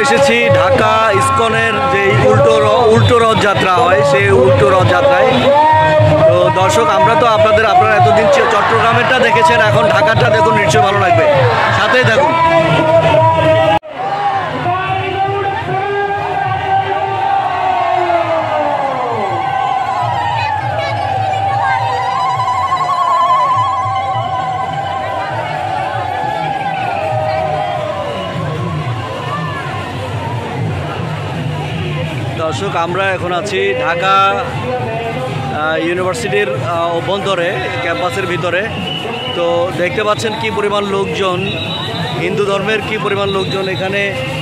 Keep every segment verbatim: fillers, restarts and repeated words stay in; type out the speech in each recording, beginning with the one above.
এসেছি ঢাকা ইসকনের যে উল্টো উল্টো রথযাত্রা হয় সেই উল্টো রথযাত্রায়। তো দর্শক, আমরা তো আপনাদের আপনারা এতদিন চট্টগ্রামেরটা দেখেছেন, এখন ঢাকারটা দেখুন, নিশ্চয়ই ভালো লাগবে, সাথেই থাকুন। দর্শক, আমরা এখন আছি ঢাকা ইউনিভার্সিটির অভ্যন্তরে, ক্যাম্পাসের ভিতরে। তো দেখতে পাচ্ছেন কি পরিমাণ লোকজন, হিন্দু ধর্মের কি পরিমাণ লোকজন এখানে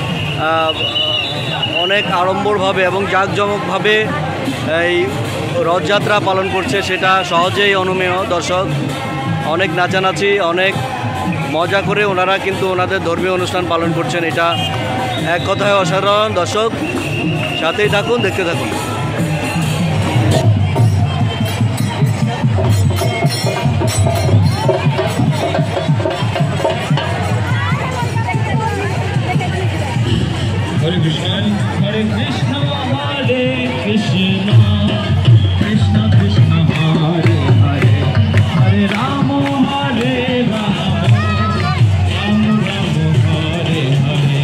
অনেক আড়ম্বরভাবে এবং জাঁকজমকভাবে এই রথযাত্রা পালন করছে, সেটা সহজেই অনুমেয়। দর্শক, অনেক নাচানাচি, অনেক মজা করে ওনারা কিন্তু ওনাদের ধর্মীয় অনুষ্ঠান পালন করছেন, এটা এক কথায় অসাধারণ। দর্শক, সাথেই থাকুন, দেখতে থাকুন। হরে কৃষ্ণ হরে কৃষ্ণ হরে কৃষ্ণ কৃষ্ণ কৃষ্ণ হরে হরে হরে রাম হরে রাম রাম রাম হরে হরে।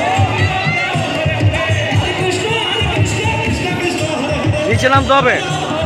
নিচে নামতে হবে।